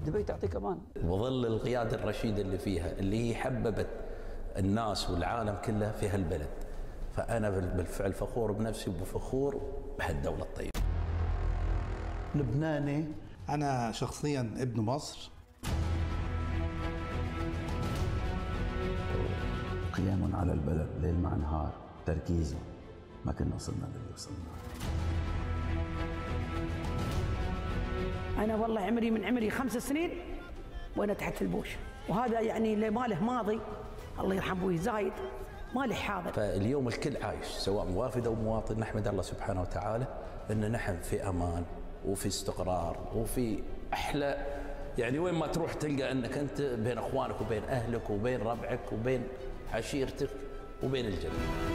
دبي تعطيك امان. وظل القياده الرشيده اللي فيها، اللي هي حببت الناس والعالم كله في هالبلد. فانا بالفعل فخور بنفسي وفخور بهالدوله الطيبه. لبناني. انا شخصيا ابن مصر. قيام على البلد ليل مع نهار، تركيزه، ما كنا وصلنا للي وصلنا. أنا والله عمري 5 سنين وأنا تحت البوش، وهذا يعني اللي ما له ماضي الله يرحم أبوي زايد ما له حاضر. فاليوم الكل عايش سواء موافد أو مواطن، نحمد الله سبحانه وتعالى أن نحن في أمان وفي استقرار وفي أحلى، يعني وين ما تروح تلقى أنك أنت بين أخوانك وبين أهلك وبين ربعك وبين عشيرتك وبين الجنة.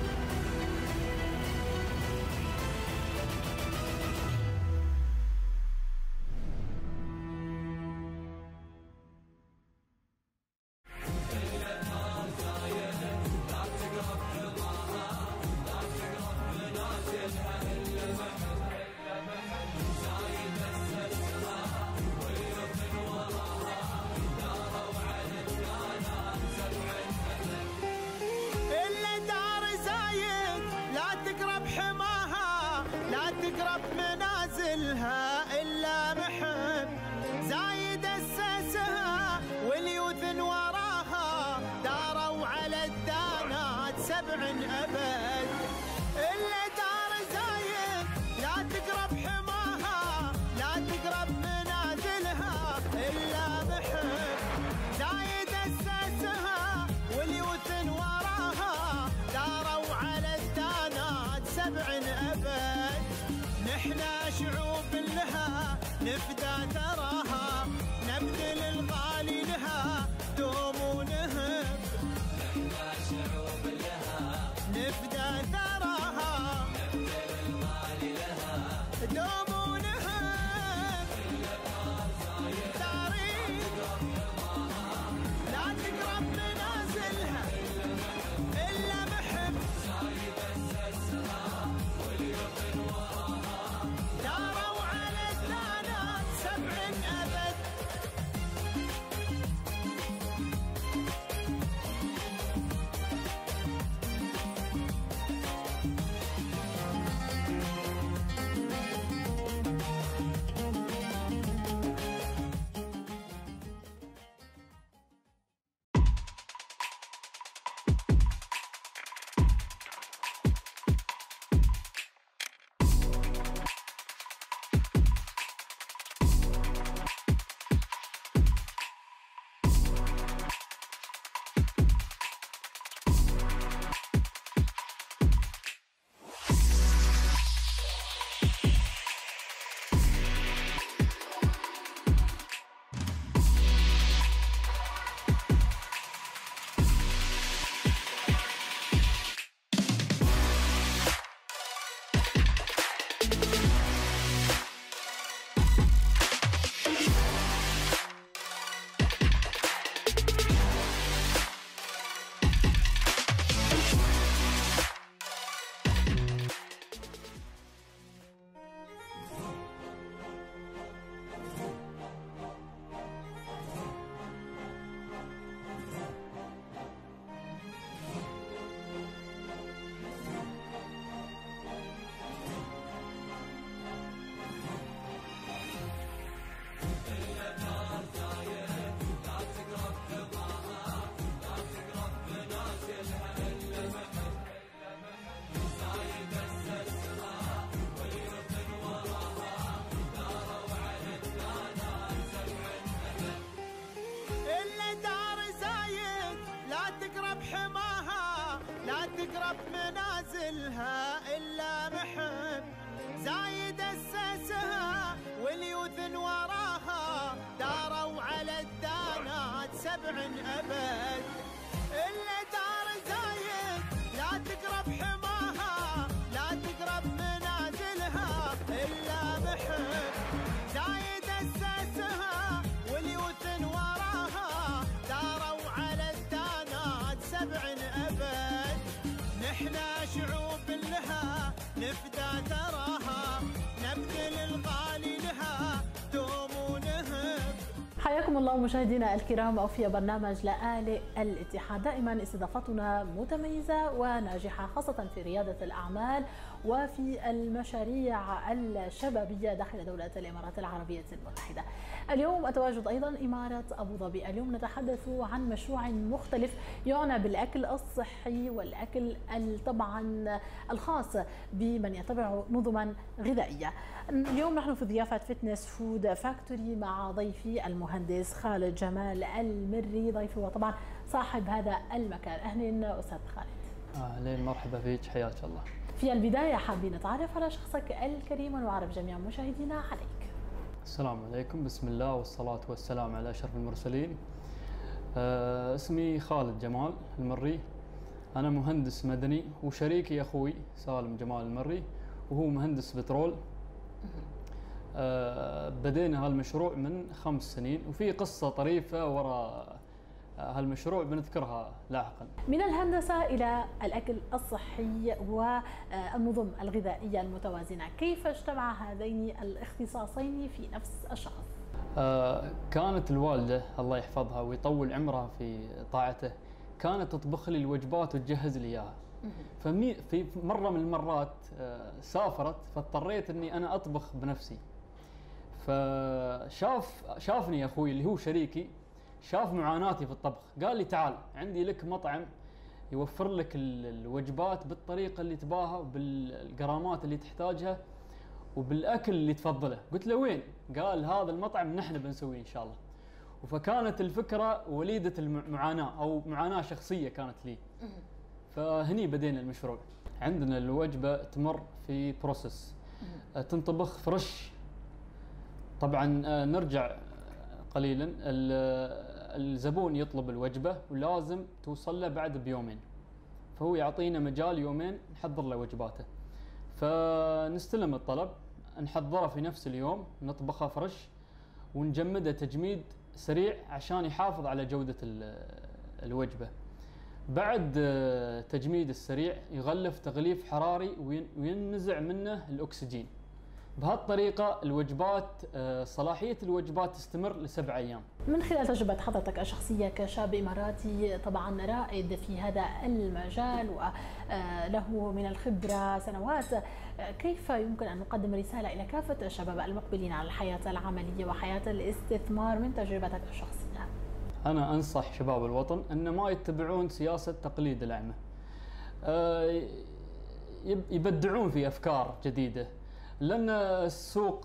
نحنا شعوب لها نفدى تراها، نبذل الغالي لها دوم ونهب. نحنا شعوب لها نفدى تراها، نبذل الغالي لها دوم ونهب. تاريخ لا تقرب منازلها إلا محب. داروا على الدانا 7 أبد. تقرب منازلها إلا محب. زايد أسسها واليوثن وراها، داروا على الدانات 7 أبد. إلا دار زايد لا تقرب حماها، لا تقرب منازلها إلا محب. زايد أسسها واليوثن وراها، داروا على الدانات 7 أبد. نحنا شعوب لها نفدى تراها، نبذل الغالي لها دوم ونهب. حياكم الله مشاهدينا الكرام في برنامج لآلئ الاتحاد. دائما استضافتنا متميزة وناجحة خاصة في ريادة الأعمال وفي المشاريع الشبابية داخل دولة الإمارات العربية المتحدة. اليوم أتواجد أيضا إمارة أبو ظبي. اليوم نتحدث عن مشروع مختلف يعنى بالأكل الصحي والأكل طبعا الخاص بمن يتبع نظما غذائية. اليوم نحن في ضيافة فتنس فود فاكتوري مع ضيفي المهندس خالد جمال المري، ضيفي وطبعا صاحب هذا المكان. أهلا أستاذ خالد. أهلا مرحبا فيك، حياك الله. في البداية حابين نتعرف على شخصك الكريم ونعرف جميع مشاهدينا عليك. السلام عليكم، بسم الله والصلاة والسلام على أشرف المرسلين. اسمي خالد جمال المري، أنا مهندس مدني وشريكي أخوي سالم جمال المري وهو مهندس بترول. بدينا هالمشروع من 5 سنين وفي قصة طريفة وراء هالمشروع بنذكرها لاحقا. من الهندسة إلى الأكل الصحي والنظم الغذائية المتوازنة، كيف اجتمع هذين الاختصاصين في نفس الشخص؟ كانت الوالدة الله يحفظها ويطول عمرها في طاعته كانت تطبخ لي الوجبات وتجهز لي إياها. في مرة من المرات سافرت فاضطريت أني أنا أطبخ بنفسي. شافني أخوي اللي هو شريكي، شاف معاناتي في الطبخ، قال لي تعال عندي لك مطعم يوفر لك الوجبات بالطريقة اللي تباها وبالجرامات اللي تحتاجها وبالأكل اللي تفضله. قلت له وين؟ قال هذا المطعم نحن بنسويه إن شاء الله. فكانت الفكرة وليدة المعاناة أو معاناة شخصية كانت لي. فهني بدينا المشروع. عندنا الوجبة تمر في بروسس، تنطبخ فريش. طبعا نرجع قليلا، الزبون يطلب الوجبة ولازم توصل له بعد بيومين، فهو يعطينا مجال يومين نحضر له وجباته. فنستلم الطلب نحضره في نفس اليوم، نطبخه فريش ونجمده تجميد سريع عشان يحافظ على جودة الوجبة. بعد تجميد السريع يغلف تغليف حراري وينزع منه الأكسجين. بهالطريقة الوجبات صلاحية الوجبات تستمر ل7 أيام. من خلال تجربة حضرتك الشخصية كشاب إماراتي طبعا رائد في هذا المجال وله من الخبرة سنوات، كيف يمكن أن نقدم رسالة إلى كافة الشباب المقبلين على الحياة العملية وحياة الاستثمار من تجربتك الشخصية؟ أنا أنصح شباب الوطن أن ما يتبعون سياسة تقليد الأعمى، يبدعون في أفكار جديدة، لأن السوق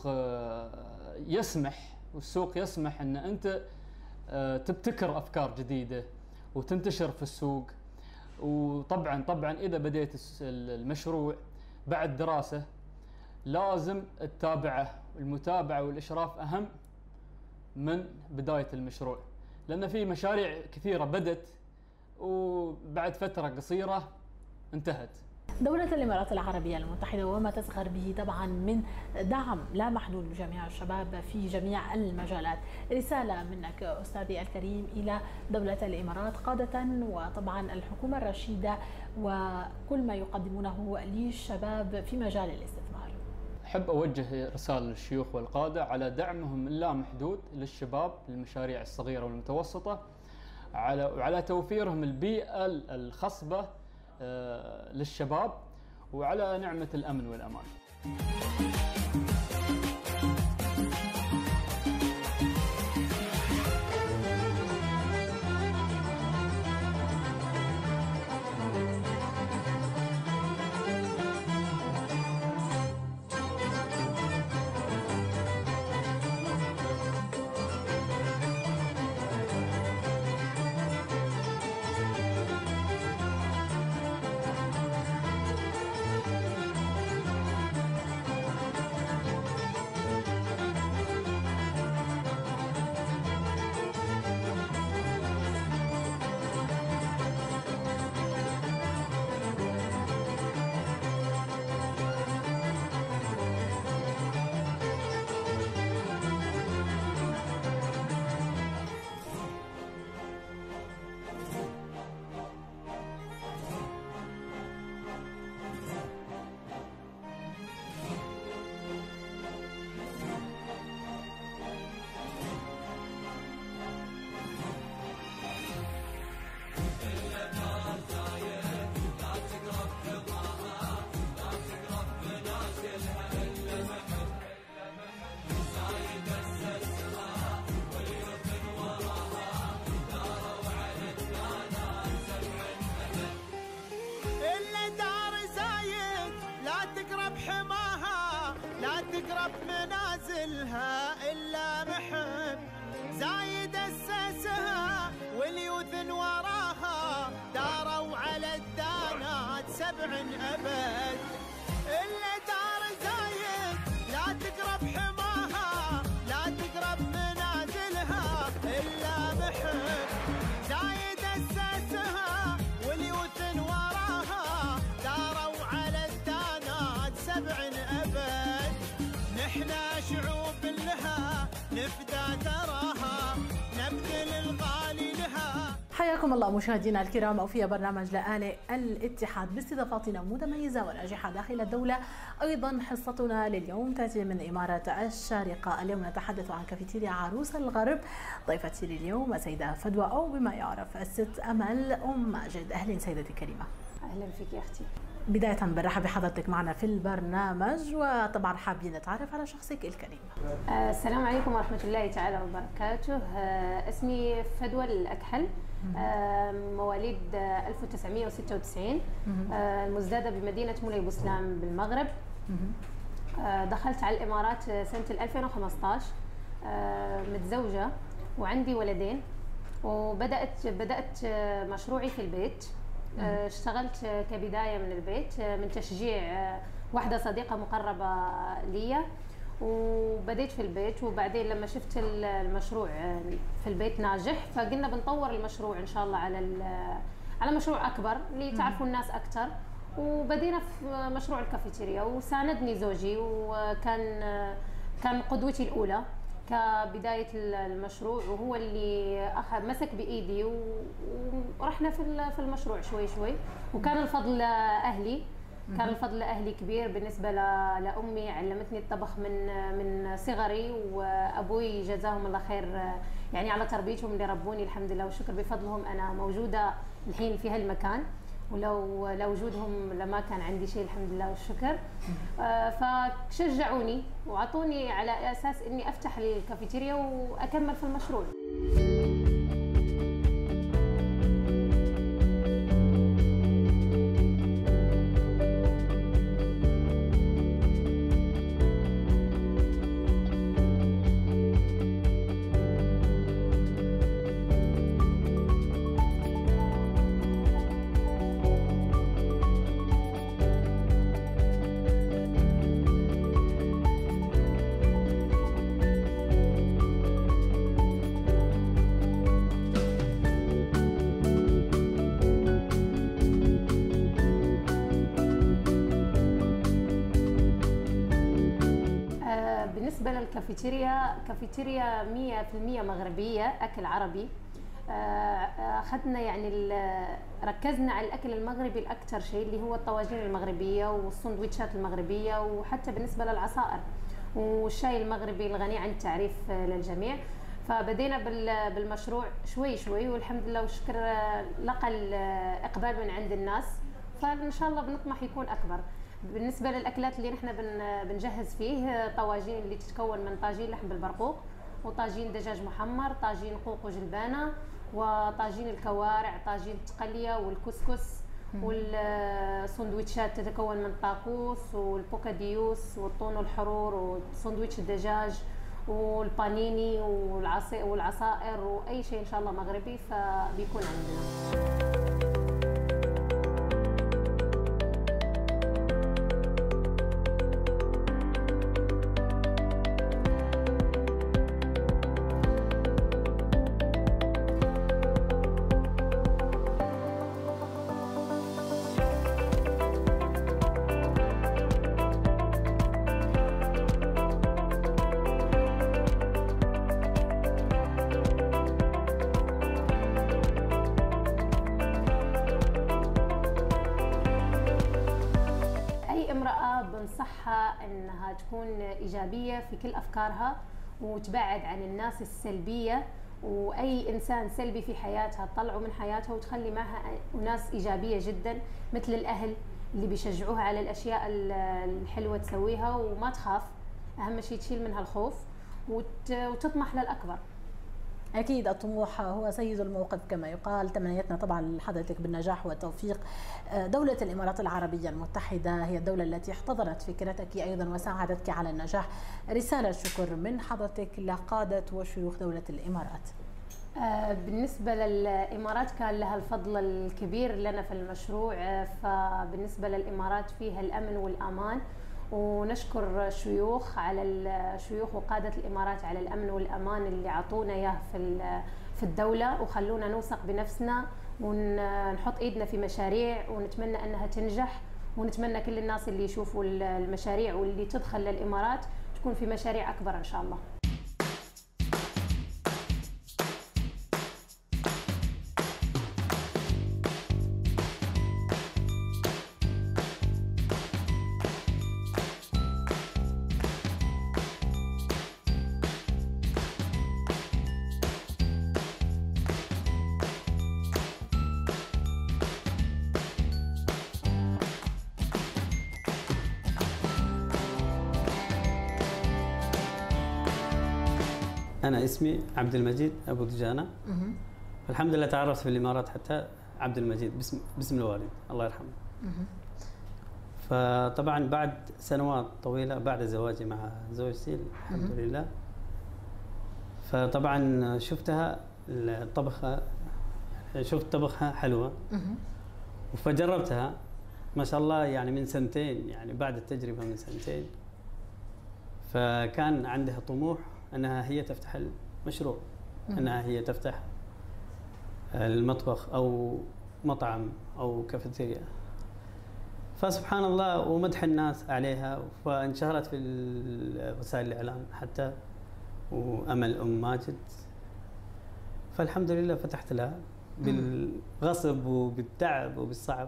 يسمح أن أنت تبتكر أفكار جديدة وتنتشر في السوق. وطبعا إذا بديت المشروع بعد دراسة لازم تتابعه، المتابعة والإشراف أهم من بداية المشروع، لأن في مشاريع كثيرة بدت وبعد فترة قصيرة انتهت. دولة الإمارات العربية المتحدة وما تزخر به طبعا من دعم لا محدود لجميع الشباب في جميع المجالات، رسالة منك أستاذي الكريم إلى دولة الإمارات قادة وطبعا الحكومة الرشيدة وكل ما يقدمونه للشباب في مجال الاستثمار. أحب أوجه رسالة للشيوخ والقادة على دعمهم اللامحدود للشباب للمشاريع الصغيرة والمتوسطة، وعلى توفيرهم البيئة الخصبة للشباب، وعلى نعمة الأمن والأمان. بحماها لا تقرب منازلها إلا محب زايد أسسها واليوث وراها داروا على الدانات 7 أبد إلا دار زايد لا تقرب حماها لا تقرب منازلها إلا محب زايد أسسها واليوث وراها داروا على الدانات 7 أبد نحنا شعوب لها نفدى ثراها نبذل الغالي لها. حياكم الله مشاهدينا الكرام وفي برنامج لآلئ الاتحاد باستضافتنا متميزة وناجحة داخل الدولة. أيضا حصتنا لليوم تأتي من إمارة الشارقة. اليوم نتحدث عن كافيتيريا عروس الغرب. ضيفتي لليوم السيدة فدوى أو بما يعرف الست أمل أم ماجد. أهلا سيدتي الكريمة. أهلا فيك يا أختي. بداية بنرحب بحضرتك معنا في البرنامج وطبعا حابين نتعرف على شخصك الكريم. السلام عليكم ورحمة الله تعالى وبركاته. اسمي فدوى الأكحل، مواليد 1996، المزدادة بمدينة مولاي بوسلام بالمغرب. دخلت على الإمارات سنة 2015، متزوجة وعندي ولدين، وبدأت مشروعي في البيت. اشتغلت كبداية من البيت من تشجيع واحدة صديقة مقربة لي، وبديت في البيت. وبعدين لما شفت المشروع في البيت ناجح فقلنا بنطور المشروع إن شاء الله على مشروع أكبر لتعرفوا الناس أكثر. وبدينا في مشروع الكافيتيريا وساندني زوجي وكان قدوتي الأولى كبداية المشروع، وهو اللي مسك بإيدي ورحنا في المشروع شوي شوي. وكان الفضل أهلي، كان الفضل أهلي كبير بالنسبة لأمي. علمتني الطبخ من صغري، وأبوي جزاهم الله خير يعني على تربيتهم اللي ربوني الحمد لله والشكر. بفضلهم أنا موجودة الحين في هالمكان، ولو وجودهم لما كان عندي شيء الحمد لله والشكر. فشجعوني وعطوني على أساس إني أفتح الكافيتيريا وأكمل في المشروع. بالنسبة للكافيتيريا 100% مغربية، أكل عربي. أخذنا يعني ركزنا على الأكل المغربي الأكثر شيء اللي هو الطواجين المغربية والسندويتشات المغربية، وحتى بالنسبة للعصائر والشاي المغربي الغني عن التعريف للجميع. فبدينا بالمشروع شوي شوي والحمد لله والشكر لقى الإقبال من عند الناس، فإن شاء الله بنطمح يكون أكبر. بالنسبة للأكلات اللي نحن بنجهز فيه طواجين اللي تتكون من طاجين لحم بالبرقوق، وطاجين دجاج محمر، طاجين قوق وجلبانة، وطاجين الكوارع، طاجين التقلية والكسكس، والسندويتشات تتكون من طاقوس والبوكاديوس والطون الحرور وسندويتش الدجاج والبانيني والعصائر وأي شيء إن شاء الله مغربي فبيكون عندنا. بنصحها انها تكون ايجابيه في كل افكارها وتبعد عن الناس السلبيه، واي انسان سلبي في حياتها تطلعه من حياتها وتخلي معها ناس ايجابيه جدا مثل الاهل اللي بيشجعوها على الاشياء الحلوه تسويها وما تخاف. اهم شيء تشيل منها الخوف وتطمح للاكبر. أكيد الطموح هو سيد الموقف كما يقال. تمنياتنا طبعا لحضرتك بالنجاح والتوفيق. دولة الإمارات العربية المتحدة هي الدولة التي احتضنت فكرتك أيضا وساعدتك على النجاح. رسالة شكر من حضرتك لقادة وشيوخ دولة الإمارات. بالنسبة للإمارات كان لها الفضل الكبير لنا في المشروع، فبالنسبة للإمارات فيها الأمن والأمان، ونشكر الشيوخ وقادة الإمارات على الأمن والأمان اللي عطونا إياه في الدولة، وخلونا نوثق بنفسنا ونحط إيدنا في مشاريع ونتمنى أنها تنجح، ونتمنى كل الناس اللي يشوفوا المشاريع واللي تدخل للإمارات تكون في مشاريع أكبر إن شاء الله. أنا اسمي عبد المجيد أبو دجانة. الحمد لله تعرفت في الإمارات حتى عبد المجيد باسم الوالد الله يرحمه. فطبعا بعد سنوات طويلة بعد زواجي مع زوجتي الحمد لله، فطبعا شفتها الطبخة، شفت طبخها حلوة فجربتها ما شاء الله يعني من سنتين، يعني بعد التجربة من سنتين فكان عندها طموح أنها هي تفتح المشروع، أنها هي تفتح المطبخ أو مطعم أو كافيتيريا. فسبحان الله ومدح الناس عليها فانشهرت في وسائل الإعلام حتى، وأمل أم ماجد. فالحمد لله فتحت لها بالغصب وبالتعب وبالصعب.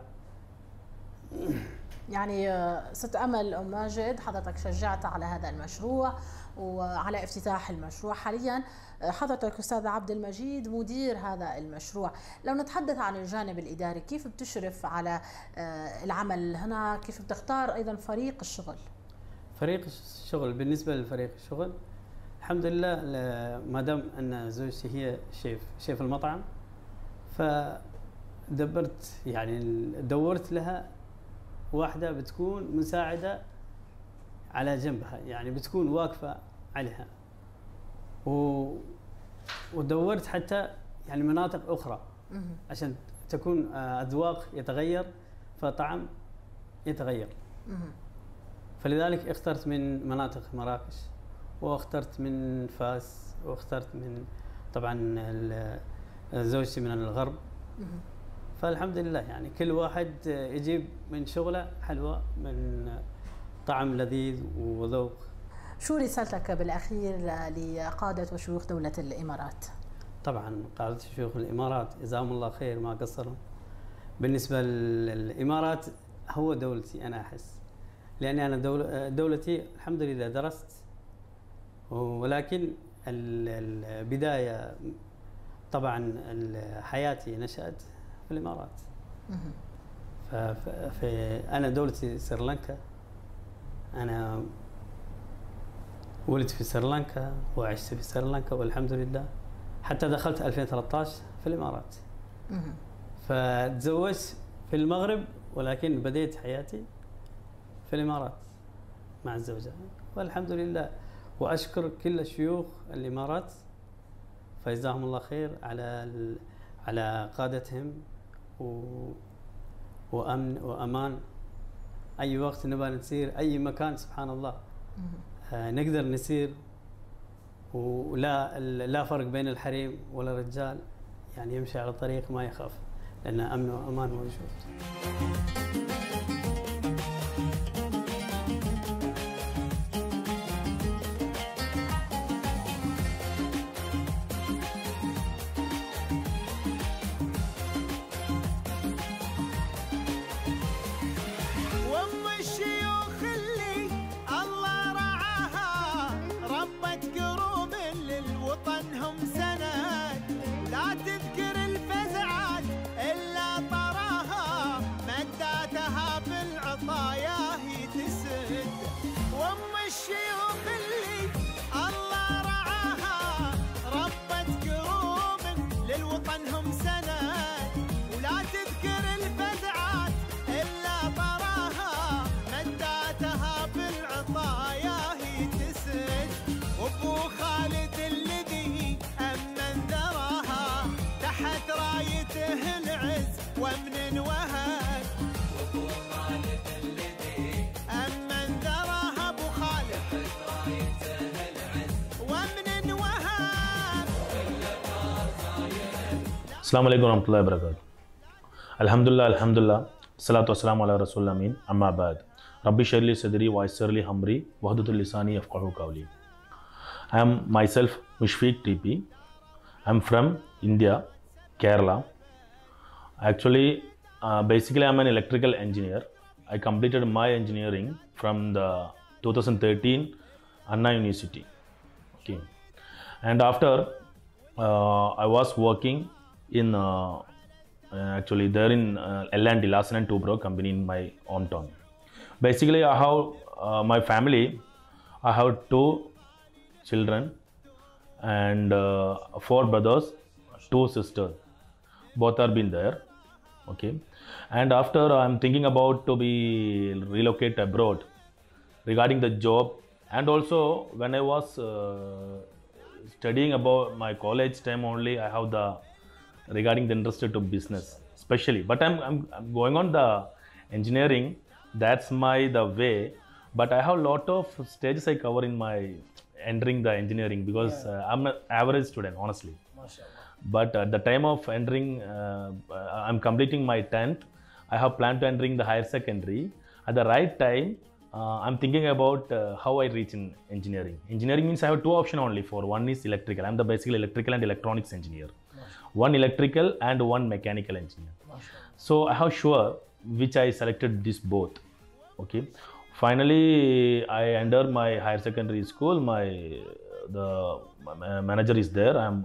يعني ست أمل أم ماجد حضرتك شجعت على هذا المشروع وعلى افتتاح المشروع. حاليا حضرتك أستاذ عبد المجيد مدير هذا المشروع. لو نتحدث عن الجانب الإداري، كيف بتشرف على العمل هنا؟ كيف بتختار أيضا فريق الشغل؟ فريق الشغل بالنسبة لفريق الشغل الحمد لله ما دام أن زوجتي هي شيف المطعم، فدبرت يعني دورت لها واحدة بتكون مساعدة على جنبها، يعني بتكون واقفة عليها. ودورت حتى يعني مناطق أخرى عشان تكون أذواق يتغير فطعم يتغير. فلذلك اخترت من مناطق مراكش، واخترت من فاس، واخترت من طبعا زوجتي من الغرب. فالحمد لله يعني كل واحد يجيب من شغله حلوة، من طعم لذيذ وذوق. شو رسالتك بالأخير لقادة وشيوخ دولة الإمارات؟ طبعا قادة شيوخ الإمارات جزاهم الله خير ما قصروا. بالنسبة للإمارات هو دولتي أنا أحس، لأني أنا دولتي الحمد لله درست، ولكن البداية طبعا حياتي نشأت في الإمارات. أنا دولتي سريلانكا، أنا ولدت في سريلانكا وعشت في سريلانكا والحمد لله، حتى دخلت 2013 في الإمارات. فتزوجت في المغرب ولكن بديت حياتي في الإمارات مع الزوجة والحمد لله. وأشكر كل شيوخ الإمارات فجزاهم الله خير على قادتهم وأمن وأمان. أي وقت نبغى نسير أي مكان سبحان الله نقدر نسير، ولا فرق بين الحريم ولا الرجال، يعني يمشي على طريق ما يخاف لأن أمن وأمان موجود. لا تذكر الفزعات إلا طراها، مدى Assalamu alaikum warahmatullahi wabarakatuh. Alhamdulillah, salatu wassalamu ala rasulil amin, amma ba'd. Rabbi shrah li sadri wa yassir li amri wahlul lisani yafqahu qawli. I am myself Mushfiq TP. I am from India, Kerala. Actually, basically I am an electrical engineer. I completed my engineering from the 2013 Anna University. Okay. And after I was working in actually there in L&D, Larsen & Toubro company in my hometown. Basically, I have my family. I have 2 children and 4 brothers, 2 sisters. Both are been there. Okay. And after I'm thinking about to be relocate abroad regarding the job, and also when I was studying about my college time only, I have the regarding the interest to business especially, but I'm going on the engineering. That's the way, but I have a lot of stages I cover in my entering the engineering because I'm an average student honestly. But at the time of entering, I'm completing my 10th. I have planned to entering the higher secondary. At the right time, I'm thinking about how I reach in engineering. Engineering means I have 2 options only for. One is electrical. I'm the basically electrical and electronics engineer. One electrical and one mechanical engineer. So I have sure which I selected this both. Okay. Finally, I enter my higher secondary school. The manager is there. I'm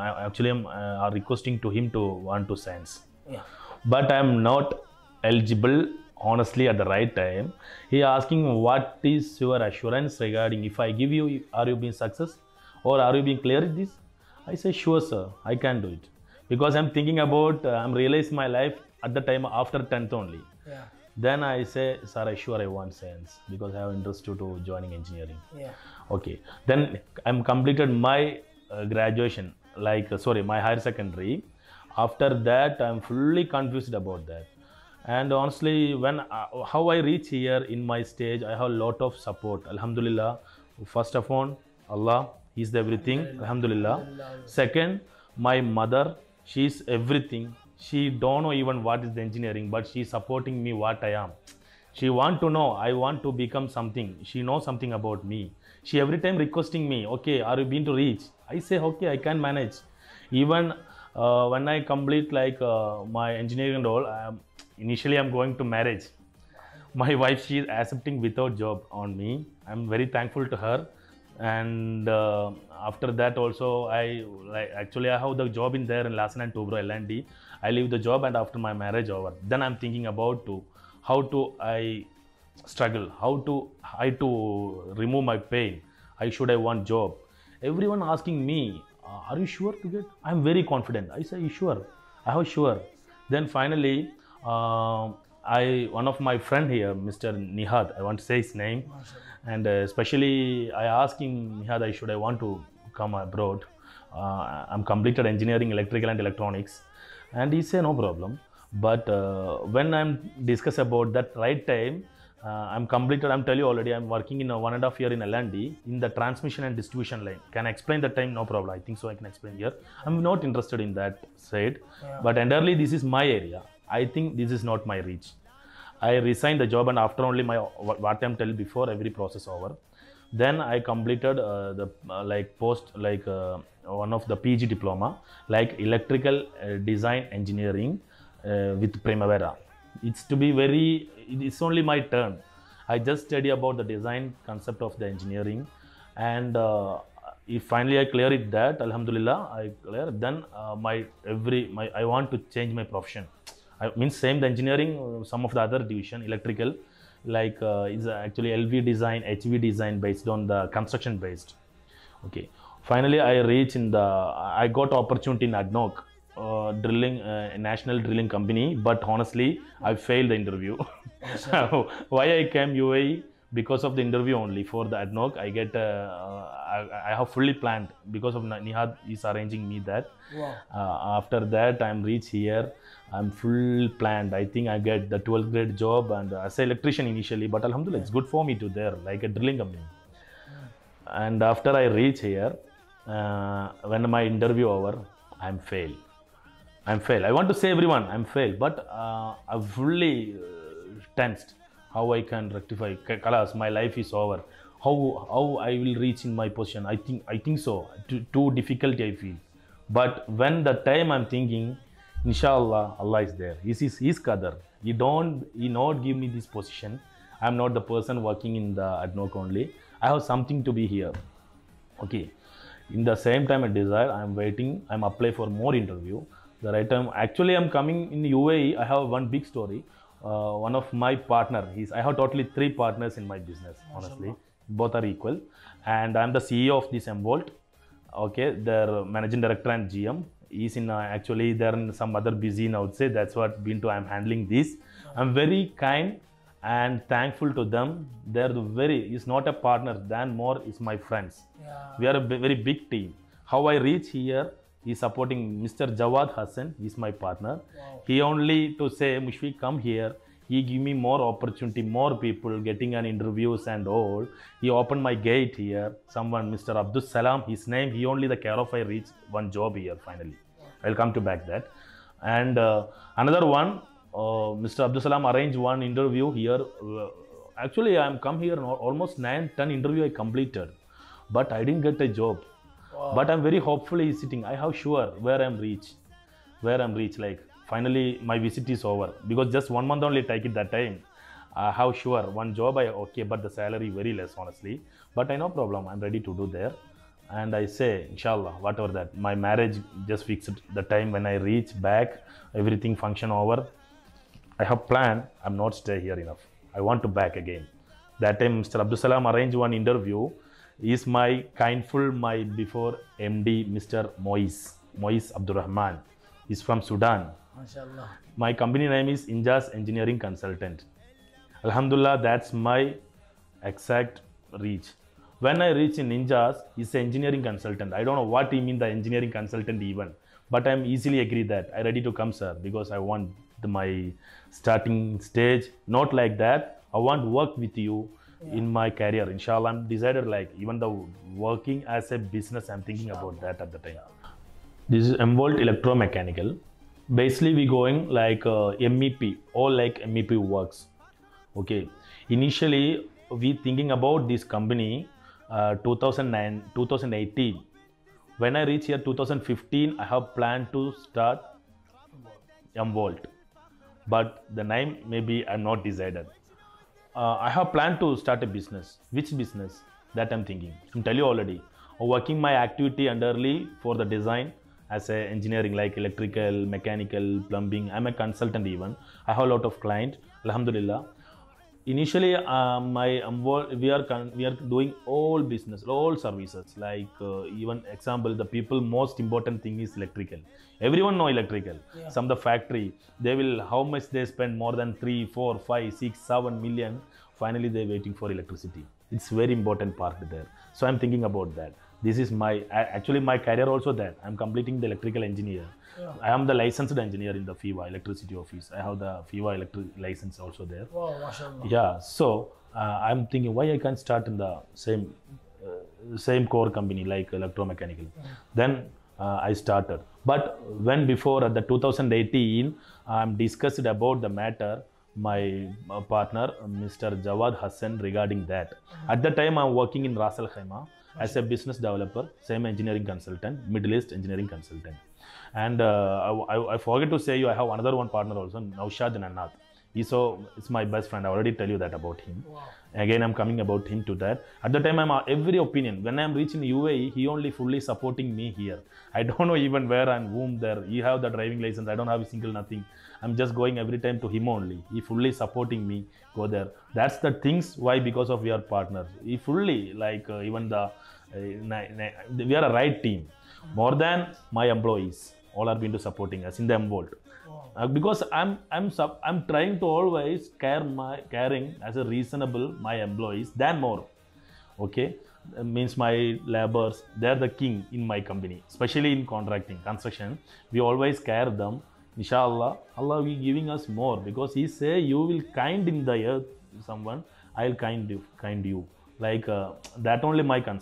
requesting to him to want to science. But I'm not eligible honestly at the right time. He asking what is your assurance regarding if I give you, are you being success or are you being clear with this? I say sure sir, I can do it because I'm thinking about I'm realizing my life at the time after 10th only. Then I say sir, I sure I want science because I have interest to joining engineering. Okay, then I'm completed my graduation, my higher secondary. After that I'm fully confused about that. And honestly, when how I reach here in my stage, I have a lot of support. Alhamdulillah. First of all, Allah is the everything. Alhamdulillah. Second, my mother, she's everything. She don't know even what is the engineering, but she's supporting me what I am. She want to know I want to become something. She knows something about me. She every time requesting me, okay, are you been to reach? I say okay, I can manage. Even when I complete my engineering role, initially I'm going to marriage. My wife, she is accepting without job on me. I'm very thankful to her. And after that also, actually I have the job in there in Larsen & Toubro L&D. I leave the job and after my marriage over, then I'm thinking about how to I struggle, how to remove my pain. I want job. Everyone asking me, are you sure to get? I'm very confident. I say, you sure? I have sure. Then finally, one of my friend here, Mr. Nihad, I want to say his name, and especially I asked him, Nihad, I want to come abroad. I'm completed engineering, electrical and electronics, and he said no problem. But when I'm discuss about that right time, I'm completed. I'm tell you already. I'm working in 1.5 year in L&D in the transmission and distribution line. Can I explain that time? No problem. I think so. I can explain here. I'm not interested in that side, but entirely this is my area. I think this is not my reach. I resigned the job and after only my what I'm telling before every process over. Then I completed the one of the PG diploma electrical design engineering with Primavera. It's to be it's only my turn. I just study about the design concept of the engineering, and if finally I clear it that, Alhamdulillah, I clear. Then I want to change my profession. I means same the engineering, some of the other division electrical, is actually LV design, HV design based on the construction based. Okay. Finally, I got opportunity in ADNOC, drilling, national drilling company, but honestly, I failed the interview. Why I came UAE? Because of the interview only for the ADNOC. I get, I have fully planned because of Nihad is arranging me that. After that, I'm reached here. I'm full planned. I think I get the 12th grade job and as an electrician initially, but Alhamdulillah, it's good for me to there, like a drilling company. And after I reach here, when my interview over, I'm failed. I'm failed. I want to say everyone, I'm failed, but I'm fully tensed. How I can rectify? Kalas, my life is over. How I will reach in my position? I think so. Too difficult I feel. But when the time I'm thinking, Inshallah, Allah is there. His qadar. He not give me this position. I'm not the person working in the ADNOC only. I have something to be here. Okay. In the same time I desire, I'm waiting. I'm apply for more interview. The right time. Actually, I'm coming in UAE. I have one big story. One of my partner. I have totally 3 partners in my business. Honestly, both are equal, and I'm the CEO of this Mvolt. Okay, their managing director and GM. He's in actually they're in some other busy now. Say that's what I'm handling this. I'm very kind and thankful to them. It's not a partner, than more is my friends. We are a very big team. How I reach here is supporting Mr. Jawad Hassan. He's my partner. He only to say, Mushfiq, come here. He give me more opportunity, more people getting an interviews and all. He opened my gate here. Someone, Mr. Abdul Salam, his name, he only the care of I reached one job here finally. I'll come to back that. And another one, Mr. Abdul Salam arranged one interview here. Actually, I'm come here almost 9-10 interview I completed, but I didn't get a job. But I'm very hopefully sitting. I have sure where I'm reached. Like finally my visit is over because just 1 month only take it that time. I have sure one job okay, but the salary very less honestly. But I no problem. I'm ready to do there. And I say, Inshallah, whatever that. My marriage just fixed the time when I reach back, everything function over. I have planned, I'm not stay here enough. I want to back again. That time Mr. Abdul Salam arranged one interview. Is my kindful, my before MD, Mr. Mois Abdul Rahman. He's from Sudan. MashaAllah. My company name is Injas Engineering Consultant. Alhamdulillah, that's my exact reach. When I reach in Injas, he's an engineering consultant. I don't know what he mean the engineering consultant even. But I'm easily agree that I'm ready to come, sir, because I want my starting stage. Not like that. I want to work with you in my career. Inshallah, I'm decided like even the working as a business, I'm thinking about that at the time. This is Mvolt Electromechanical. Basically, we going like MEP, all like MEP works. Okay. Initially, we thinking about this company 2018. When I reach here 2015, I have planned to start Mvolt. But the name maybe I'm not decided. I have planned to start a business. Which business? That I'm thinking. I'm telling you already. Working my activity underly for the design as a engineering like electrical, mechanical, plumbing. I'm a consultant even. I have a lot of clients. Alhamdulillah. Initially, we are doing all business, all services. Like even example, the people most important thing is electrical. Everyone know electrical. Yeah. Some the factory, they will how much they spend more than 3, 4, 5, 6, 7 million. Finally, they're waiting for electricity. It's very important part there. So I'm thinking about that. This is actually my career also that I'm completing the electrical engineer. Yeah. I am the licensed engineer in the FIWA electricity office. I have the FIWA electric license also there. Wow, mashallah. Yeah, so I'm thinking why I can't start in the same core company like electromechanical. Then I started. But when before at the 2018, I'm discussed about the matter my partner Mr. Jawad Hassan regarding that. At the time I'm working in Ras Al Khaimah as a business developer, same engineering consultant, Middle East engineering consultant. And I forget to say you, I have another one partner also, Naushad Nanath. It's my best friend. I already tell you that about him. Wow. Again, I'm coming about him to that. At the time, I'm every opinion. When I'm reaching UAE, he only fully supporting me here. I don't know even where and whom there. He have the driving license. I don't have a single nothing. I'm just going every time to him only. He fully supporting me. Go there. That's the things why because of we are partners. He fully like even the we are a right team. More than my employees. All are been to supporting us in the Mvolt. Because I'm trying to always caring as a reasonable my employees than more. Okay, means my laborers, they're the king in my company, especially in contracting, construction. We always care them. Inshallah, Allah will giving us more because He say you will kind in the earth someone, I'll kind you. Like that only my concept.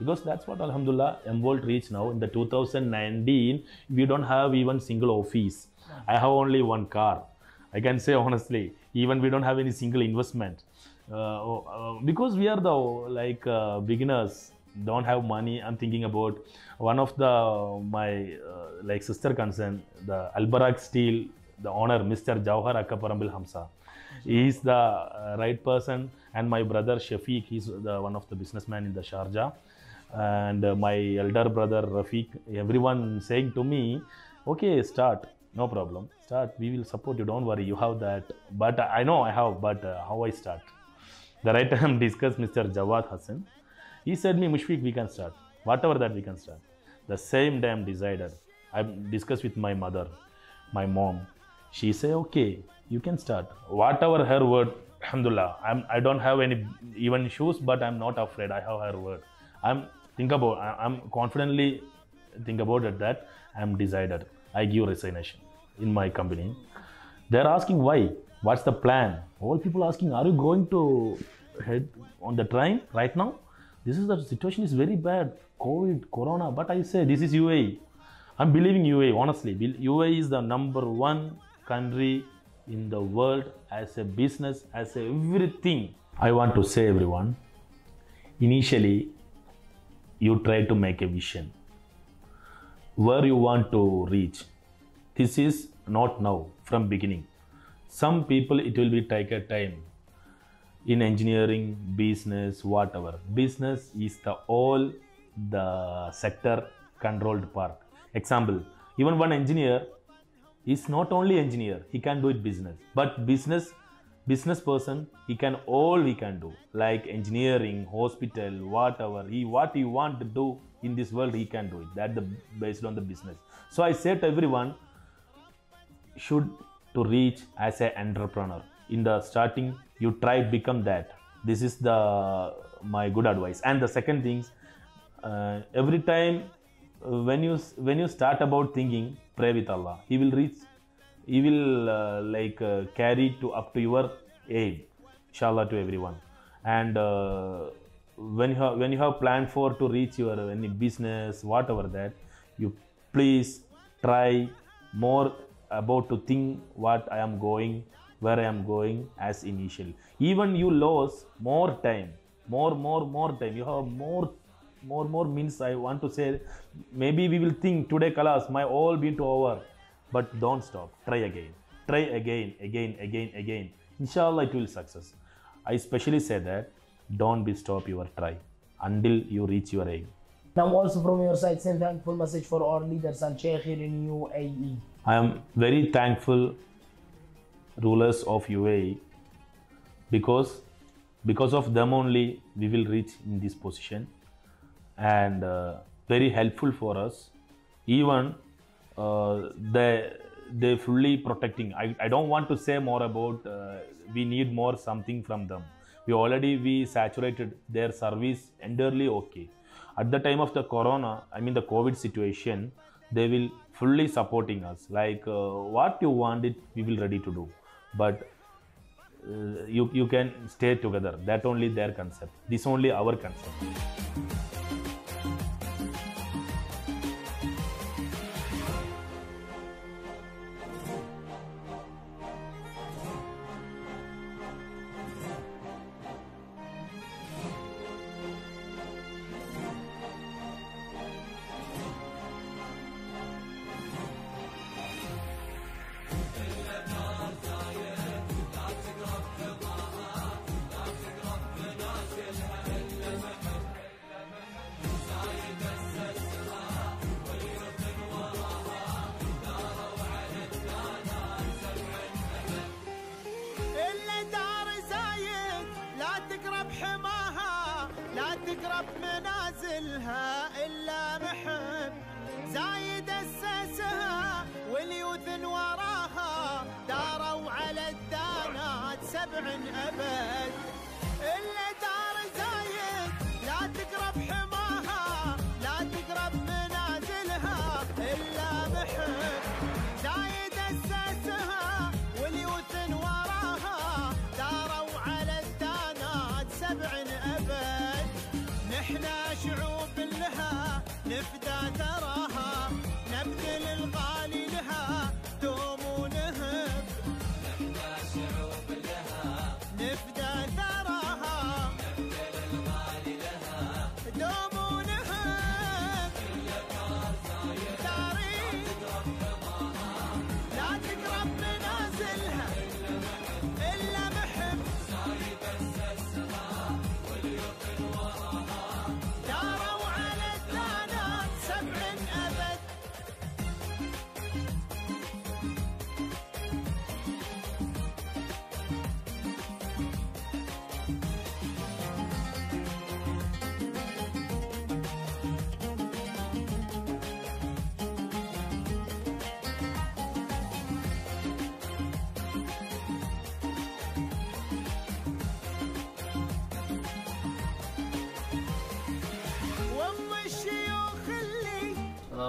Because that's what Alhamdulillah Mvolt reached now. In the 2019, we don't have even single office. I have only one car. I can say honestly, even we don't have any single investment. Because we are the beginners, don't have money. I'm thinking about one of my sister concern, the Albarak Steel, the owner, Mr. Jawhar Akkaparambil Hamsa. He is the right person, and my brother Shafiq, he's one of the businessmen in the Sharjah, and my elder brother Rafiq. Everyone saying to me, okay, start, no problem, start, we will support you, don't worry, you have that. But I know I have, but how I start? The right time discussed Mr. Jawad Hassan. He said me, Mushfiq, we can start, whatever that we can start. The same day I'm decided. I discussed with my mother, my mom. She say, okay, you can start. Whatever her word, alhamdulillah, I don't have any even shoes, but I'm not afraid. I have her word. I'm confidently think about it that I'm decided. I give resignation in my company. They're asking why? What's the plan? All people asking, are you going to head on the train right now? This is the situation is very bad. COVID, Corona. But I say this is UAE. I'm believing UAE, honestly. UAE is the #1 country in the world as a business, as a everything. I want to say everyone, initially you try to make a vision where you want to reach. This is not now, from beginning. Some people it will be take a time. In engineering, business, whatever. Business is the sector controlled part. Example, even one engineer is not only engineer, he can do it business. But business person, he can do. Like engineering, hospital, whatever. What he want to do in this world, he can do it. That's based on the business. So I say to everyone, should to reach as an entrepreneur. In the starting, you try to become that. This is my good advice. And the second thing, every time when you start about thinking, pray with Allah. He will reach. He will carry up to your aim, inshallah, to everyone. And when you have planned for to reach your any business, whatever that, you please try more about to think what I am going, where I am going as initial. Even you lose more time, more time. You have more means. I want to say, maybe we will think today, Kalas, my all been to over, but don't stop. Try again. Inshallah, it will success. I especially say that don't be stop your try until you reach your aim. Now, also from your side, send thankful message for our leaders and Sheikh here in UAE. I am very thankful rulers of UAE because of them only we will reach in this position, and very helpful for us. Even they fully protecting. I don't want to say more about we need more something from them. We saturated their service entirely okay. At the time of the Corona, the COVID situation, they will fully supporting us. Like what you want it, we will ready to do. But you can stay together. That only their concept. This only our concept. تقرب منازلها إلا محب زايد أسسها واليوث وراها داروا على الدانات 7 أبد. إلا دار زايد لا تقرب حماها لا تقرب منازلها إلا محب زايد أسسها واليوث وراها داروا على الدانات 7 أبد. نحنا شعوب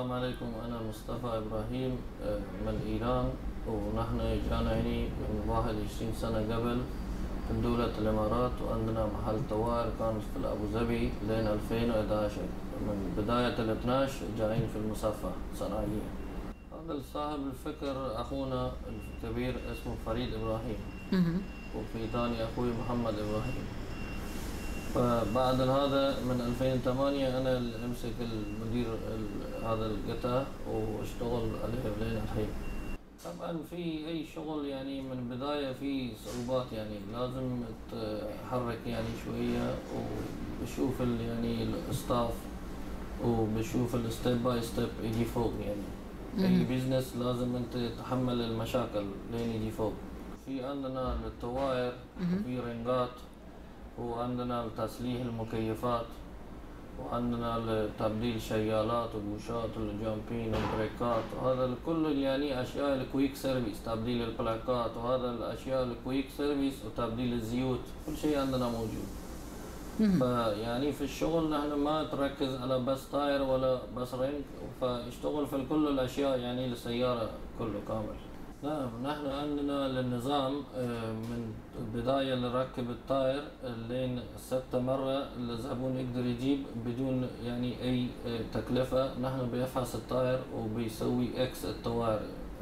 السلام عليكم. أنا مصطفى إبراهيم من إيران، ونحن جانا هنا من 21 سنة قبل في دولة الإمارات، وعندنا محل طوائر كان في أبو ظبي لين 2011. من بداية ال 12 جايين في المصفى صناعية. هذا صاحب الفكر أخونا الكبير اسمه فريد إبراهيم، وفي ثاني أخوي محمد إبراهيم. فبعد هذا من 2008 أنا اللي أمسك المدير هذا القطاع واشتغل عليه لين الحين. طبعا في أي شغل يعني من البداية في صعوبات، يعني لازم تحرك يعني شوية وبشوف يعني الستاف وبشوف الستيب باي ستيب يجي فوق. يعني أي بيزنس لازم أنت تتحمل المشاكل لين يجي فوق. في عندنا الطوائر وفي رنجات، وعندنا تسليح المكيفات، وعندنا تبديل شيالات وبوشات والجامبين والبريكات، وهذا الكل يعني اشياء الكويك سيرفيس، تبديل البلاكات، وهذا الاشياء الكويك سيرفيس وتبديل الزيوت، كل شيء عندنا موجود. فيعني في الشغل نحن ما تركز على بس تاير ولا بس رينج، فاشتغل في كل الاشياء يعني للسياره كله كامل. نعم، نحن عندنا النظام من البداية اللي نركب التاير لين 6 مرة الزبون يقدر يجيب بدون يعني أي تكلفة. نحن بيفحص التاير وبيسوي إكس التوائر،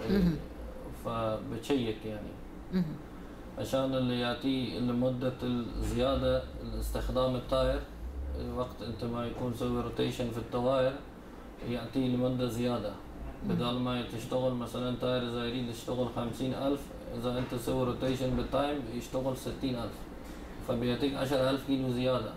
فبتشيك يعني عشان اللي يعطيه لمدة الزيادة استخدام التاير. وقت أنت ما يكون سوي روتيشن في التوائر يعطيه لمدة زيادة، بدل ما تشتغل مثلا تاير إذا يريد يشتغل 50,000، إذا أنت تسوي روتيشن بالتايم يشتغل 60,000، فبيعطيك 10,000 كيلو زيادة.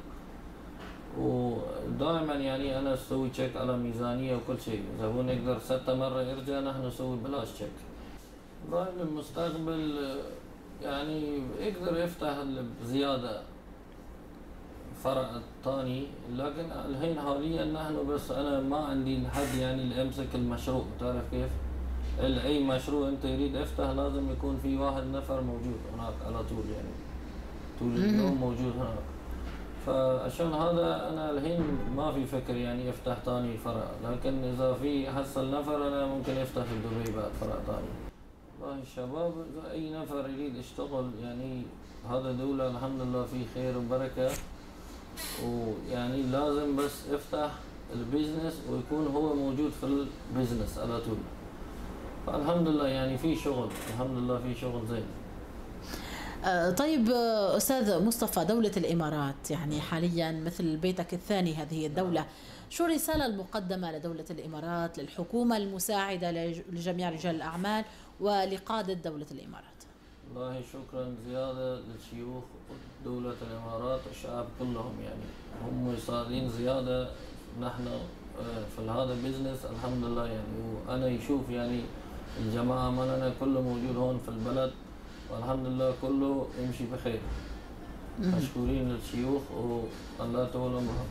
ودائما يعني أنا أسوي تشيك على ميزانية وكل شيء. إذا هو نقدر 6 مرة يرجع نحن نسوي بلاش تشيك. رايي المستقبل يعني يقدر يفتح زيادة فرع ثاني، لكن الحين حاليا نحن بس انا ما عندي حد يعني اللي امسك المشروع. تعرف كيف؟ اي مشروع انت يريد افتح لازم يكون في واحد نفر موجود هناك على طول، يعني طول اليوم موجود هناك. فعشان هذا انا الحين ما في فكر يعني افتح ثاني فرع، لكن اذا في حصل نفر انا ممكن افتح في دبي بعد فرع ثاني. والله الشباب اذا اي نفر يريد يشتغل يعني هذا دولة الحمد لله في خير وبركة، ويعني لازم بس افتح البيزنس ويكون هو موجود في البيزنس على طول. فالحمد لله يعني في شغل، الحمد لله في شغل زين. طيب أستاذ مصطفى، دولة الإمارات يعني حاليا مثل بيتك الثاني هذه الدولة، شو الرسالة المقدمة لدولة الإمارات، للحكومة المساعدة لجميع رجال الأعمال ولقادة دولة الإمارات؟ والله شكرا زيادة للشيوخ ودولة الإمارات والشعب كلهم، يعني هم صارين زيادة. نحن في هذا بيزنس الحمد لله يعني، وأنا يشوف يعني الجماعة مالنا كله موجود هون في البلد، والحمد لله كله يمشي بخير. مشكورين للشيوخ والله طول عمرهم.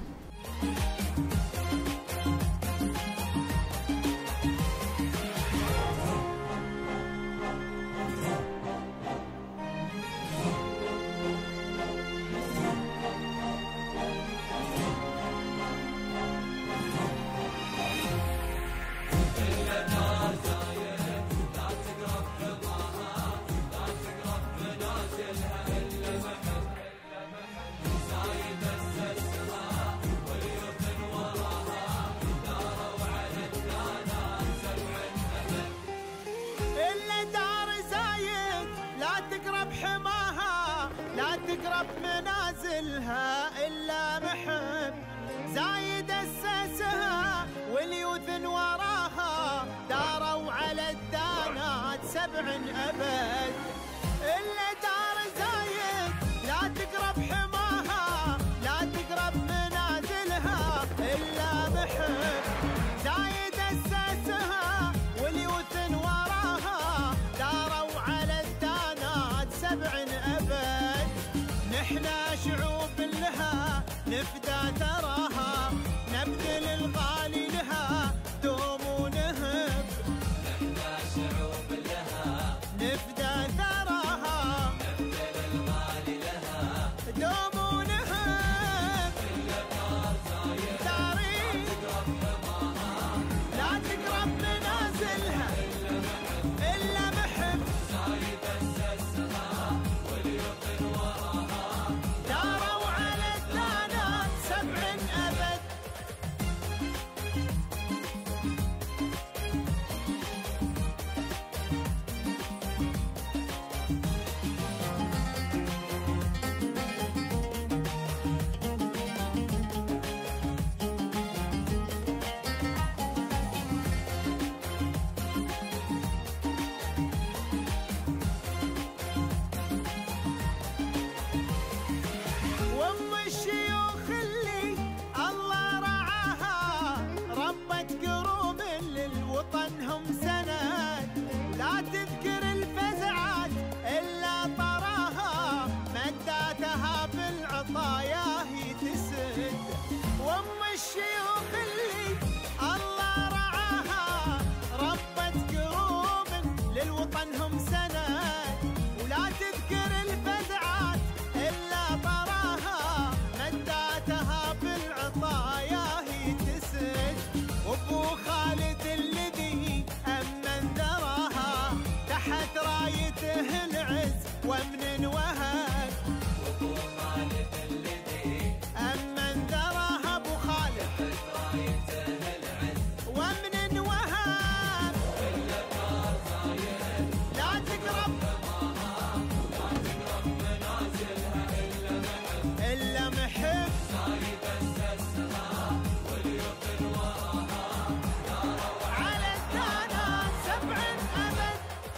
تقرب منازلها إلا محب زايد أسسها واليوث وراها داروا على الدانات 7 أبد. إلا دار زايد لا تقرب حماها، لا تقرب منازلها إلا محب زايد أسسها واليوث وراها داروا على الدانات 7 أبد. نحنا شعوب لها نفدى تراها، نبذل الغالي لها دوم ونهب. نحنا شعوب لها نفدى تراها، نبذل الغالي لها دوم ونهب. كل دار زايد تاريخ لا تقرب حماها، لا بعطاياه تسد، وام الشيوخ اللي الله رعاها ربت كروم للوطن هم سند، ولا تذكر الفزعات الا طراها مداتها بالعطاياه تسد، وابو خالد الذي امن ذراها تحت رايته العز وامن وهد، وابو خالد الذي امن ذراها ابو خالد تحت رايته العز وامن وهد، لا تقرب منازلها الا محب زايد اسسها وليقل وراها على الدانا 7 ابد.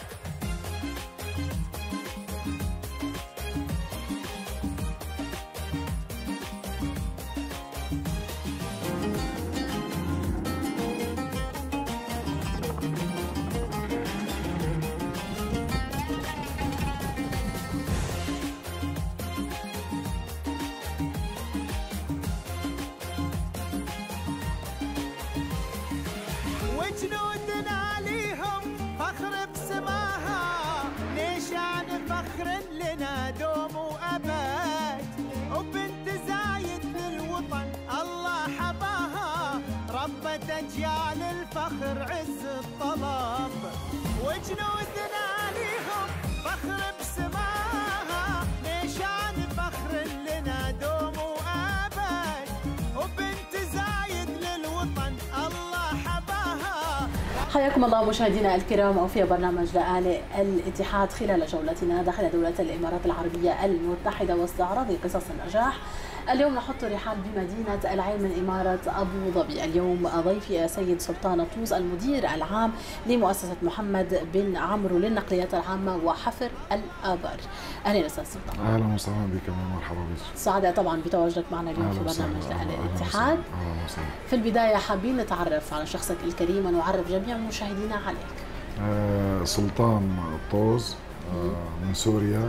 وجنودنا ليهم فخر بسماها، نيشان فخر لنا دوم وابد، وبنت زايد للوطن الله حباها ربت اجيال الفخر عز الطلب، وجنودنا ليهم فخر بسماها، نيشان فخر لنا دوم وابد، وبنت زايد للوطن الله حباها. حياكم الله مشاهدينا الكرام وفي برنامج لآلئ الاتحاد خلال جولتنا داخل دولة الإمارات العربية المتحدة واستعراض قصص النجاح. اليوم نحط الرحال بمدينة العين من إمارة أبو ظبي. اليوم ضيفي سيد سلطان طوز المدير العام لمؤسسة محمد بن عمرو للنقليات العامة وحفر الآبار. أهلا أستاذ سلطان. أهلا وسهلا بك ومرحبا بك. سعداء طبعا بتواجدك معنا اليوم في برنامج لآلئ الاتحاد. في البداية حابين نتعرف على شخصك الكريم ونعرف جميع مشاهدينا عليك. سلطان طوز من سوريا،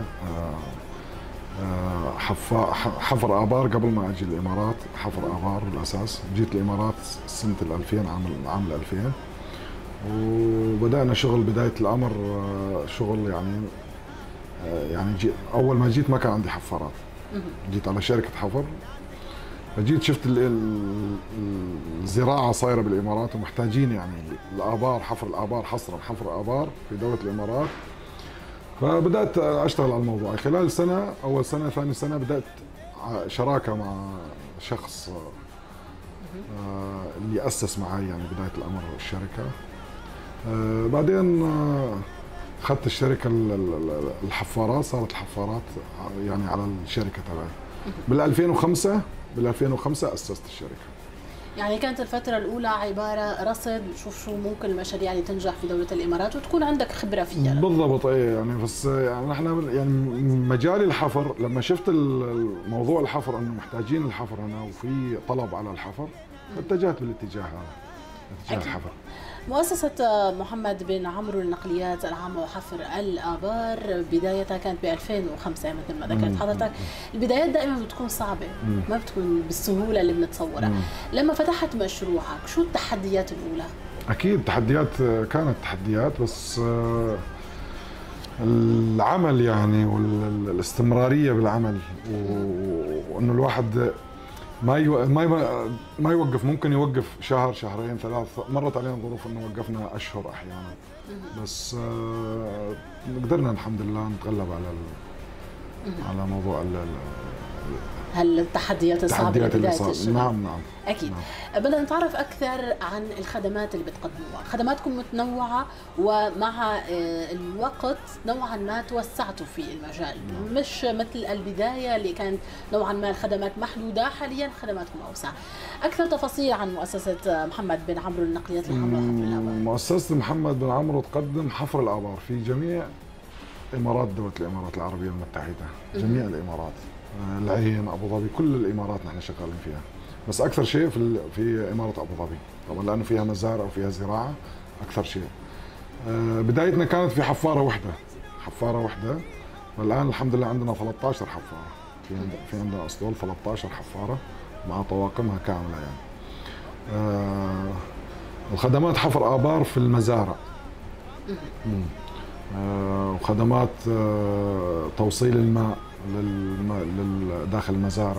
حفر آبار قبل ما أجي الإمارات، حفر آبار بالأساس. جيت الإمارات سنة 2000 عام 2000 وبدأنا شغل بداية الأمر شغل يعني أول ما جيت ما كان عندي حفارات، جيت على شركة حفر، فجيت شفت الزراعة صايرة بالإمارات ومحتاجين يعني الآبار، حفر الآبار حصرا، حفر آبار في دولة الإمارات. فبدأت أشتغل على الموضوع خلال سنة، أول سنة ثاني سنة بدأت شراكة مع شخص اللي أسس معي يعني بداية الأمر الشركة. بعدين أخذت الشركة الحفارات، صارت الحفارات يعني على الشركة تبعي. بال 2005 أسست الشركة. يعني كانت الفترة الأولى عبارة رصد شو ممكن المشاريع اللي تنجح في دولة الإمارات وتكون عندك خبرة فيها. بالضبط يعني، بس يعني نحن يعني مجال الحفر لما شفت الموضوع الحفر انه محتاجين الحفر هنا وفي طلب على الحفر، اتجهت بالاتجاه هذا، اتجاه الحفر. مؤسسة محمد بن عمرو للنقليات العامة وحفر الآبار بدايتها كانت ب 2005 مثل ما ذكرت حضرتك. البدايات دائما بتكون صعبة، ما بتكون بالسهولة اللي بنتصورها. لما فتحت مشروعك شو التحديات الأولى؟ أكيد تحديات، كانت تحديات، بس العمل يعني والاستمرارية بالعمل، وإنه الواحد ما يوقف. ممكن يوقف شهر شهرين ثلاث، مرت علينا ظروف انه وقفنا اشهر احيانا، بس قدرنا الحمد لله نتغلب على موضوع التحديات الصعبة بداية الشغل. نعم أكيد. نعم. بدنا نتعرف أكثر عن الخدمات اللي بتقدموها. خدماتكم متنوعة ومع الوقت نوعا ما توسعتوا في المجال، مش مثل البداية اللي كانت نوعا ما الخدمات محدودة، حاليا خدماتكم أوسع. أكثر تفاصيل عن مؤسسة محمد بن عمرو للنقليات العامة وحفر الآبار. مؤسسة محمد بن عمرو تقدم حفر الآبار في جميع إمارات دولة الإمارات العربية المتحدة، جميع الإمارات، العين، أبو ظبي، كل الإمارات نحن شغالين فيها، بس أكثر شيء في إمارة أبو ظبي طبعا لأنه فيها مزارع وفيها زراعة أكثر شيء. بدايتنا كانت في حفارة واحدة، والآن الحمد لله عندنا 13 حفارة. في عندنا اسطول 13 حفاره مع طواقمها كامله يعني. الخدمات حفر آبار في المزارع، وخدمات توصيل الماء داخل المزارع.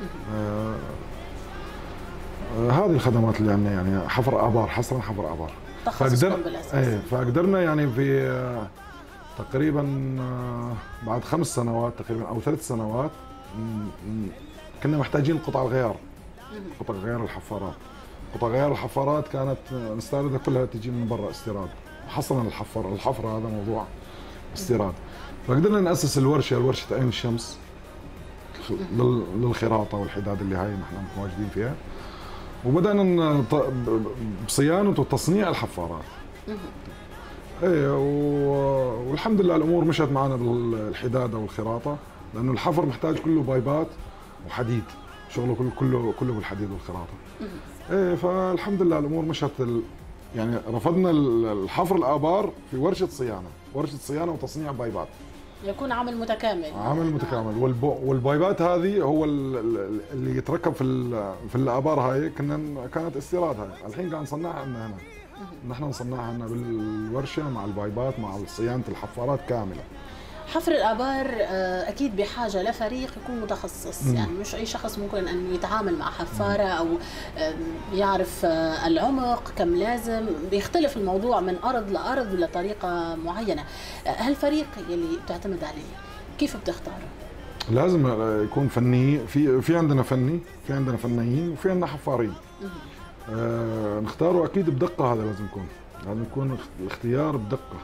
هذه الخدمات اللي عندنا يعني حفر آبار، حصرا حفر آبار. فقدرنا يعني في تقريبا بعد 5 سنوات تقريبا او 3 سنوات كنا محتاجين قطع الغيار، قطع غيار الحفارات. قطع غيار الحفارات كانت نستوردها كلها تجي من برا استيراد، حصرا الحفر هذا موضوع استيراد. فقدرنا نأسس ورشة عين الشمس للخراطة والحداد اللي هاي نحن متواجدين فيها، وبدأنا بصيانة وتصنيع الحفارات. ايه والحمد لله الامور مشت معنا بالحداده والخراطه، لانه الحفر محتاج كله بايبات وحديد، شغله كله بالحديد والخراطه. ايه فالحمد لله الامور مشت يعني رفضنا الحفر الآبار في ورشه صيانه وتصنيع بايبات. يكون عمل متكامل. عمل متكامل، والبايبات هذه هو اللي يتركب في الآبار هاي كانت استيراد هاي، الحين قاعد نصنعها عندنا هنا. نحن نصنعها لنا بالورشه مع البايبات مع صيانه الحفارات كامله. حفر الآبار أكيد بحاجة لفريق يكون متخصص، يعني مش أي شخص ممكن أن يتعامل مع حفارة أو يعرف العمق كم لازم، بيختلف الموضوع من أرض لأرض لطريقة معينة. هالفريق يلي بتعتمد عليه كيف بتختاره؟ لازم يكون فني، في عندنا فني، في عندنا فنيين، وفي عندنا حفارين. نختاره اكيد بدقه، هذا لازم يكون الاختيار بدقه.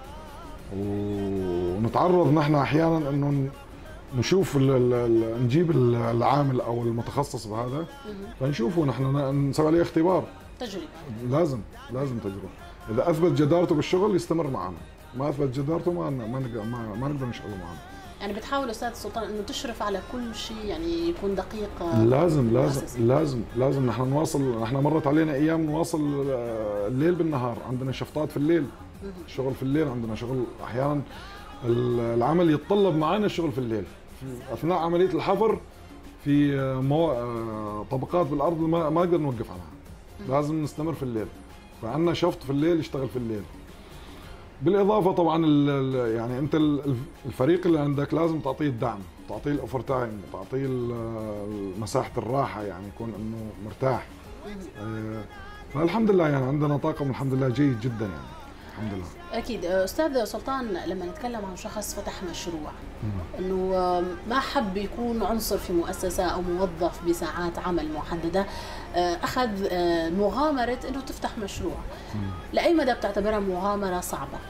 ونتعرض نحن احيانا انه نشوف نجيب العامل او المتخصص بهذا فنشوفه نحن نسوي عليه اختبار تجربه. لازم تجربه. اذا اثبت جدارته بالشغل يستمر معنا، ما اثبت جدارته ما نقدر نشغله معنا. يعني بتحاول استاذ سلطان انه تشرف على كل شيء، يعني يكون دقيق. لازم نحن نواصل. نحن مرت علينا ايام نواصل الليل بالنهار، عندنا شفطات في الليل، شغل في الليل، عندنا شغل احيانا العمل يتطلب معنا الشغل في الليل اثناء عمليه الحفر. في طبقات بالارض ما نقدر نوقف عنها، لازم نستمر في الليل، فعندنا شفط في الليل يشتغل في الليل. بالاضافه طبعا يعني انت الفريق اللي عندك لازم تعطيه الدعم، تعطيه الاوفر تايم، تعطيه مساحه الراحه، يعني يكون انه مرتاح. فالحمد لله يعني عندنا طاقم الحمد لله جيد جدا يعني الحمد لله. اكيد استاذ سلطان، لما نتكلم عن شخص فتح مشروع انه ما حب يكون عنصر في مؤسسه او موظف بساعات عمل محدده، اخذ مغامره انه تفتح مشروع، لاي مدى بتعتبرها مغامره صعبه؟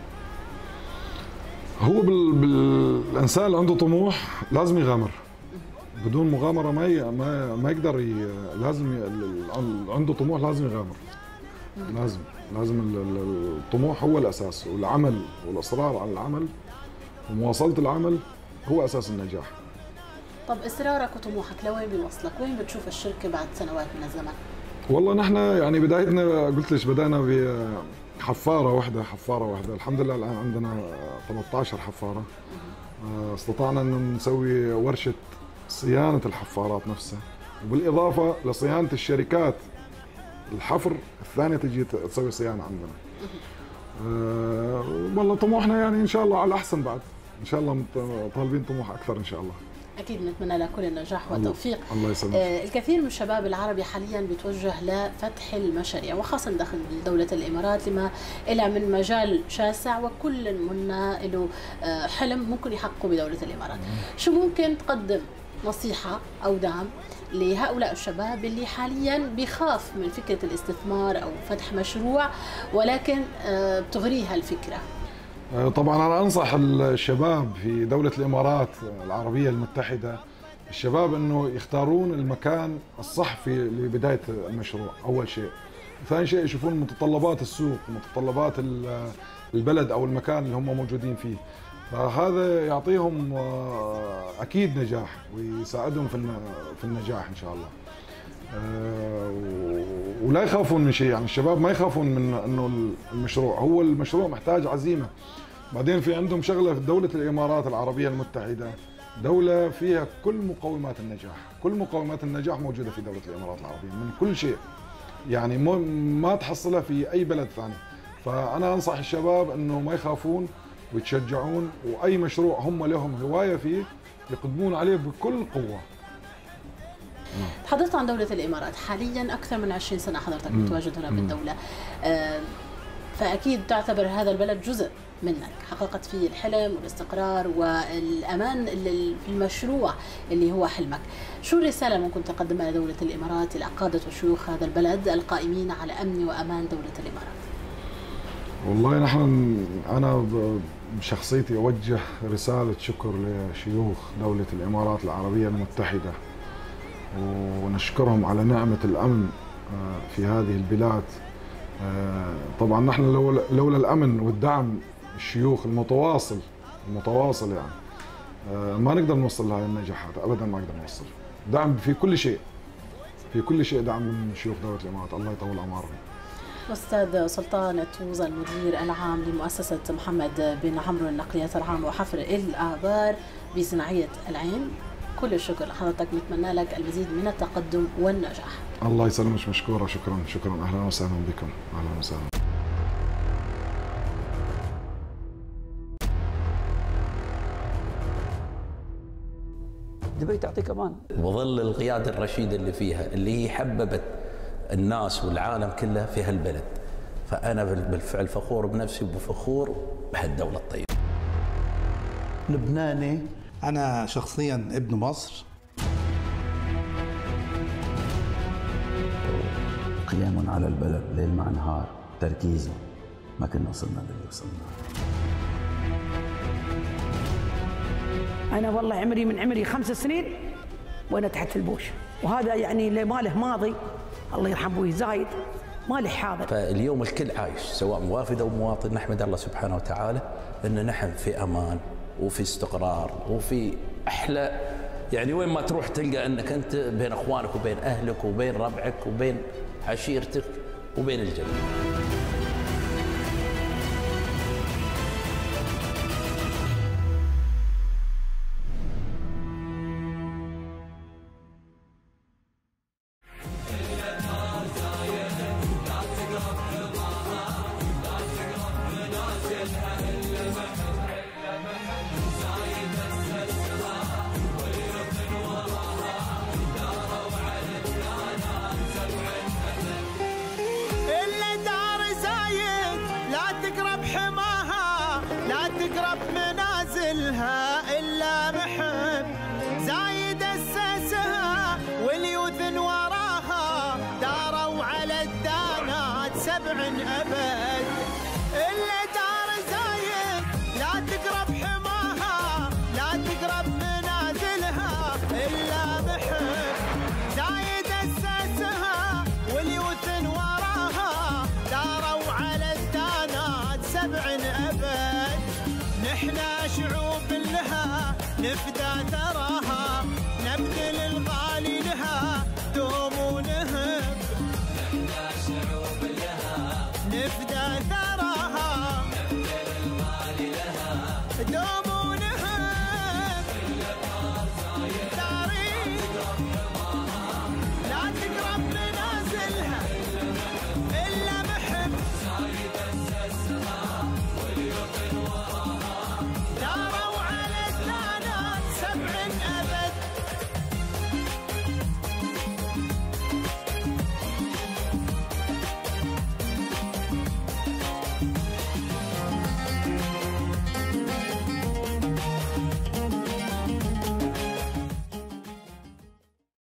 هو الانسان اللي عنده طموح لازم يغامر، بدون مغامره ما يقدر لازم عنده طموح لازم يغامر. لازم الطموح هو الاساس، والعمل والاصرار على العمل ومواصله العمل هو اساس النجاح. طب اصرارك وطموحك لوين بيوصلك؟ وين بتشوف الشركه بعد سنوات من الزمن؟ والله نحن يعني بدايتنا قلت لك بدانا بحفاره واحده، الحمد لله الان عندنا 13 حفاره. استطعنا ان نسوي ورشه صيانه الحفارات نفسها، وبالاضافه لصيانه الشركات الحفر الثانيه تجي تسوي صيانه عندنا. والله طموحنا يعني ان شاء الله على الاحسن، بعد ان شاء الله طالبين طموح اكثر ان شاء الله. اكيد نتمنى لك كل النجاح والتوفيق. الله يسلمك. الكثير من الشباب العربي حاليا بيتوجه لفتح المشاريع، وخاصه داخل دوله الامارات لما لها من مجال شاسع، وكل منا له حلم ممكن يحققه بدوله الامارات. شو ممكن تقدم نصيحه او دعم لهؤلاء الشباب اللي حاليا بيخاف من فكره الاستثمار او فتح مشروع ولكن بتغريها الفكره؟ طبعا انا انصح الشباب في دوله الامارات العربيه المتحده، الشباب انه يختارون المكان الصح في لبدايه المشروع اول شيء. ثاني شيء يشوفون متطلبات السوق، متطلبات البلد او المكان اللي هم موجودين فيه، فهذا يعطيهم اكيد نجاح ويساعدهم في النجاح ان شاء الله. ولا يخافون من شيء، يعني الشباب ما يخافون من انه المشروع محتاج عزيمه. بعدين في عندهم شغله في دوله الامارات العربيه المتحده دولة فيها كل مقومات النجاح، كل مقومات النجاح موجودة في دولة الإمارات العربية من كل شيء، يعني ما تحصلها في أي بلد ثاني. فأنا أنصح الشباب أنه ما يخافون ويتشجعون، وأي مشروع هم لهم هواية فيه يقدمون عليه بكل قوة. تحدثت عن دولة الإمارات، حاليا أكثر من 20 سنة حضرتك متواجد هنا بالدولة، فأكيد تعتبر هذا البلد جزء منك، حققت فيه الحلم والاستقرار والأمان في المشروع اللي هو حلمك. شو الرسالة ممكن تقدمها لدولة الإمارات إلى قادة وشيوخ هذا البلد القائمين على أمن وأمان دولة الإمارات؟ والله أنا بشخصيتي أوجه رسالة شكر لشيوخ دولة الإمارات العربية المتحدة، ونشكرهم على نعمة الأمن في هذه البلاد. طبعا نحن لولا الأمن والدعم الشيوخ المتواصل يعني ما نقدر نوصل لهذه النجاحات أبدا، ما نقدر نوصل. دعم في كل شيء دعم من شيوخ دولة الإمارات، الله يطول أعمارهم. أستاذ سلطان التوزة، المدير العام لمؤسسة محمد بن عمرو للنقليات العامة وحفر الآبار بصناعية العين، كل الشكر لحضرتك، نتمنى لك المزيد من التقدم والنجاح. الله يسلمك، مشكورة، شكرا. أهلا وسهلا بكم، أهلا وسهلا. دبي تعطيك امان وظل القياده الرشيده اللي فيها، اللي هي حببت الناس والعالم كله في هالبلد. فانا بالفعل فخور بنفسي وفخور بهالدوله الطيبه. لبناني، انا شخصيا ابن مصر. قيام على البلد ليل مع نهار، تركيزه، ما كنا وصلنا للي وصلنا. أنا والله عمري 5 سنين وأنا تحت البوش، وهذا يعني اللي ما له ماضي الله يرحم أبوي زايد ما له حاضر. فاليوم الكل عايش سواء موافد أو مواطن، نحمد الله سبحانه وتعالى أن نحن في أمان وفي استقرار وفي أحلى، يعني وين ما تروح تلقى أنك أنت بين أخوانك وبين أهلك وبين ربعك وبين عشيرتك وبين الجميع. إلا محب زايد أسسها واليوثن وراها داروا على الدانات 7 أبد. إلا دار زايد لا تقرب حماها، لا تقرب منازلها إلا محب زايد أسسها واليوثن وراها داروا على الدانات 7 أبد. نحنا شعوب لها نفدى